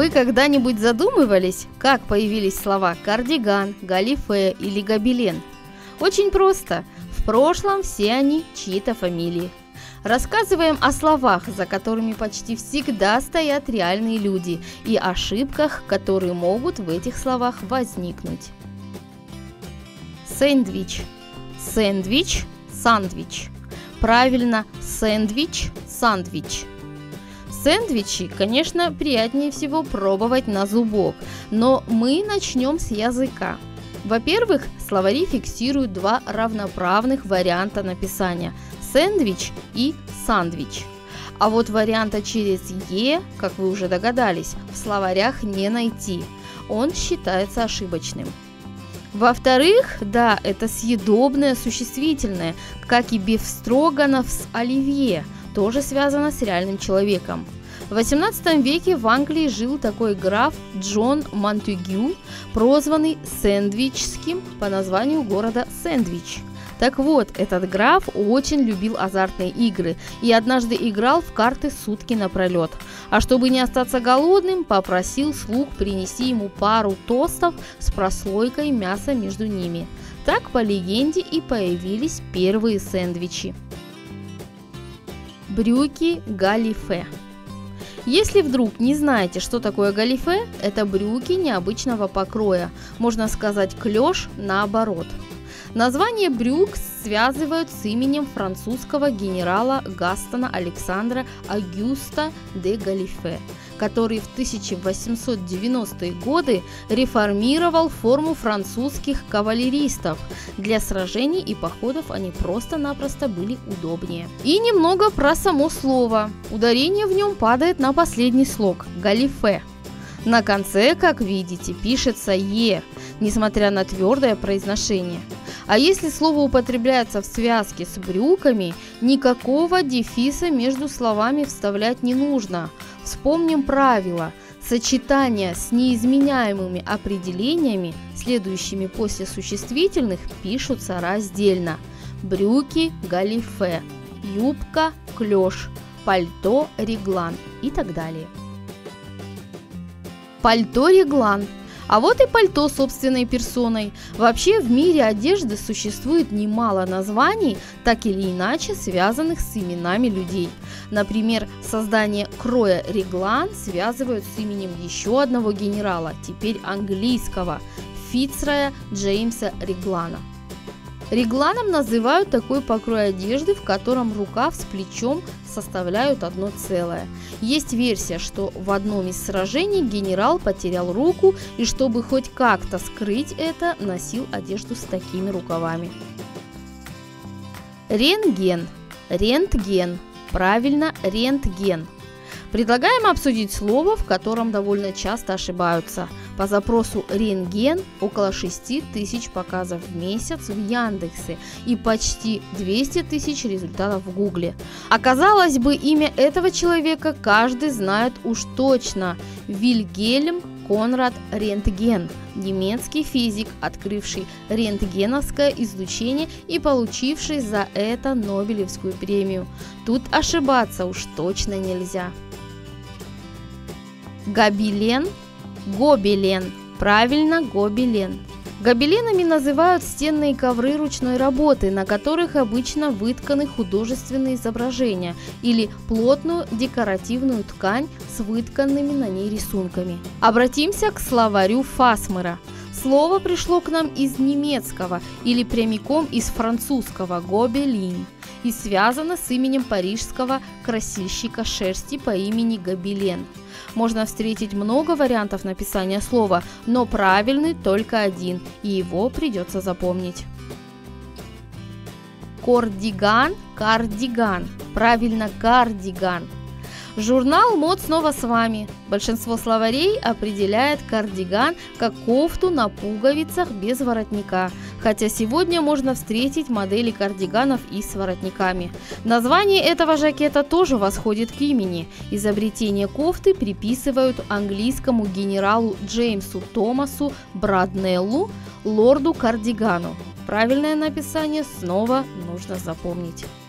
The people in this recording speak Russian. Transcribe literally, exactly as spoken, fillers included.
вы когда-нибудь задумывались, как появились слова кардиган, галифе или гобелен? Очень просто. В прошлом все они чьи-то фамилии. Рассказываем о словах, за которыми почти всегда стоят реальные люди, и ошибках, которые могут в этих словах возникнуть. Сэндвич. Сэндвич, сандвич. Правильно, сэндвич, сандвич. Сэндвичи, конечно, приятнее всего пробовать на зубок, но мы начнем с языка. Во-первых, словари фиксируют два равноправных варианта написания – сэндвич и сандвич. А вот варианта через «е», как вы уже догадались, в словарях не найти. Он считается ошибочным. Во-вторых, да, это съедобное существительное, как и бефстроганов с оливье, тоже связано с реальным человеком. В восемнадцатом веке в Англии жил такой граф Джон Монтегю, прозванный Сэндвичским по названию города Сэндвич. Так вот, этот граф очень любил азартные игры и однажды играл в карты сутки напролет. А чтобы не остаться голодным, попросил слуг принести ему пару тостов с прослойкой мяса между ними. Так, по легенде, и появились первые сэндвичи. Брюки галифе. Если вдруг не знаете, что такое галифе, это брюки необычного покроя, можно сказать клеш наоборот. Название брюк связывают с именем французского генерала Гастона Александра Агюста де Галифе, который в тысяча восемьсот девяностые годы реформировал форму французских кавалеристов. Для сражений и походов они просто-напросто были удобнее. И немного про само слово. Ударение в нем падает на последний слог – галифе. На конце, как видите, пишется «е», несмотря на твердое произношение. А если слово употребляется в связке с брюками, никакого дефиса между словами вставлять не нужно. Вспомним правило. Сочетания с неизменяемыми определениями, следующими после существительных, пишутся раздельно. Брюки – галифе, юбка – клеш, пальто – реглан и так далее. Пальто-реглан. А вот и пальто собственной персоной. Вообще в мире одежды существует немало названий, так или иначе связанных с именами людей. Например, создание кроя реглан связывают с именем еще одного генерала, теперь английского, Фицроя Джеймса Реглана. Регланом называют такой покрой одежды, в котором рукав с плечом составляют одно целое. Есть версия, что в одном из сражений генерал потерял руку и, чтобы хоть как-то скрыть это, носил одежду с такими рукавами. Рентген. Рентген. Правильно, рентген. Предлагаем обсудить слово, в котором довольно часто ошибаются. По запросу «рентген» около шести тысяч показов в месяц в Яндексе и почти двести тысяч результатов в Гугле. Оказалось бы, имя этого человека каждый знает уж точно. Вильгельм Конрад Рентген, немецкий физик, открывший рентгеновское излучение и получивший за это Нобелевскую премию. Тут ошибаться уж точно нельзя. Гобелен, гобелен, правильно, гобелен. Гобеленами называют стенные ковры ручной работы, на которых обычно вытканы художественные изображения или плотную декоративную ткань с вытканными на ней рисунками. Обратимся к словарю Фасмера. Слово пришло к нам из немецкого или прямиком из французского «гобелин» и связано с именем парижского красильщика шерсти по имени Гобелен. Можно встретить много вариантов написания слова, но правильный только один, и его придется запомнить. Кордиган, кардиган. Правильно, кардиган. Журнал мод снова с вами. Большинство словарей определяет кардиган как кофту на пуговицах без воротника, хотя сегодня можно встретить модели кардиганов и с воротниками. Название этого жакета тоже восходит к имени. Изобретение кофты приписывают английскому генералу Джеймсу Томасу Браднеллу, лорду Кардигану. Правильное написание снова нужно запомнить.